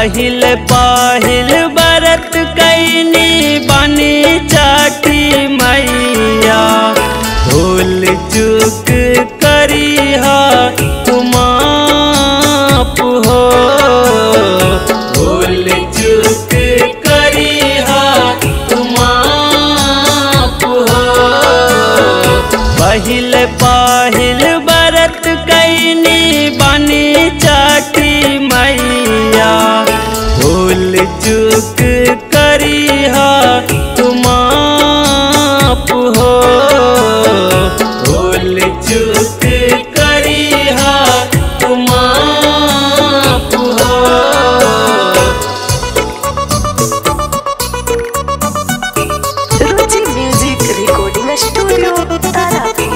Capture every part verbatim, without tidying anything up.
पहिल पहिल बरत कैनी बनी छठी मैया। भूल चूक करिहा तुम आप हो, भूल चूक करिहा तुम आप हो। पहिल पहिल बरत कैनी बनी छठी मैया। भूल चूक करिहा तुम आप हो, भूल चूक करिहा तुम आप हो। Ruchi music recording studio Tarapith.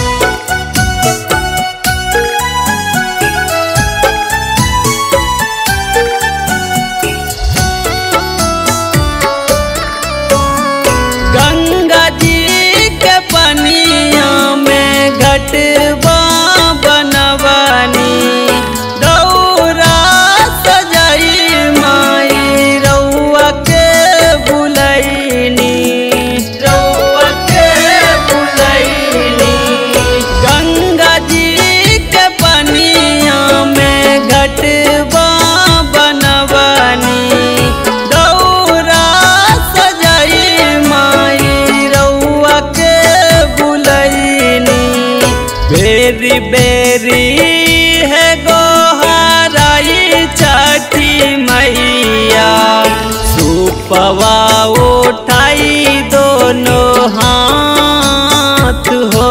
Ganga ji के पनिया में घटवा बनवानी। दौरा सजाई माई रउआ के बुलैनी, रउआ के बुलैनी। गंगा जी के पनिया में घटवा बनवानी। दौरा सजाई माई रउआ के बुलैनी। बेरी बेरी है गोहराई छठी मैया। सुपवा उठाई दोनों हाथ हो,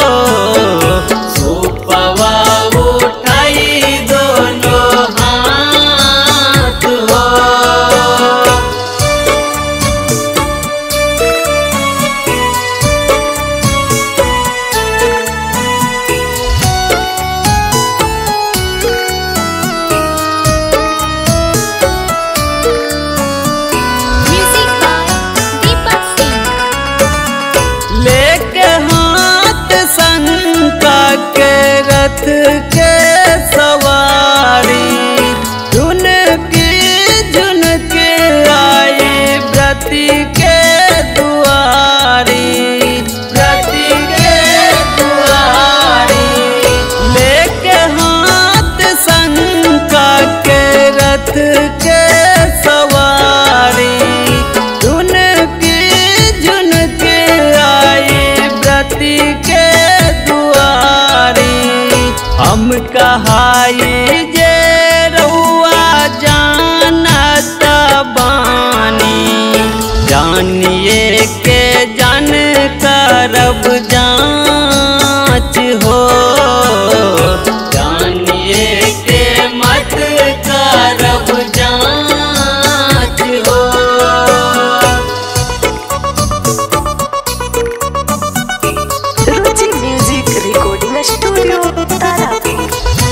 सुपवा उठाई दोनों हाथ हो। Music by Deepak Singh. लेके हाथ शंका के रथ के सवारी। झुन की झुन के आई व्रती के दुआरी, व्रती के दुआरी। लेके हाथ शंका के रथ के सवारी। झुन की झुन के आई व्रती के दुआरी। हम कहाई जे रउआ जानत बानी। जानिए के जान करब जाँच हो, जानिए के मत करब जाँच हो। Ruchi music recording studio Tarapith.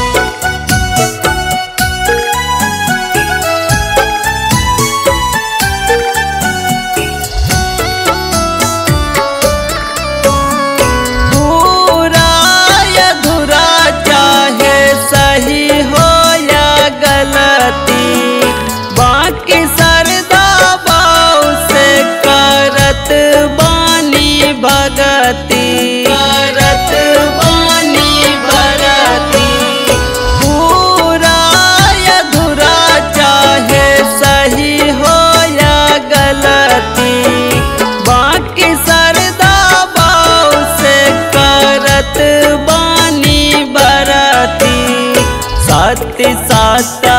पूरा अधूरा चाहे सही हो या गलती। बाकी सरदा बाऊ से करत बानी भगती, करत बानी भगती। पूरा अधूरा चाहे सही हो या गलती। बाकी सरदा बाऊ से करत बानी बरती। साथ साथ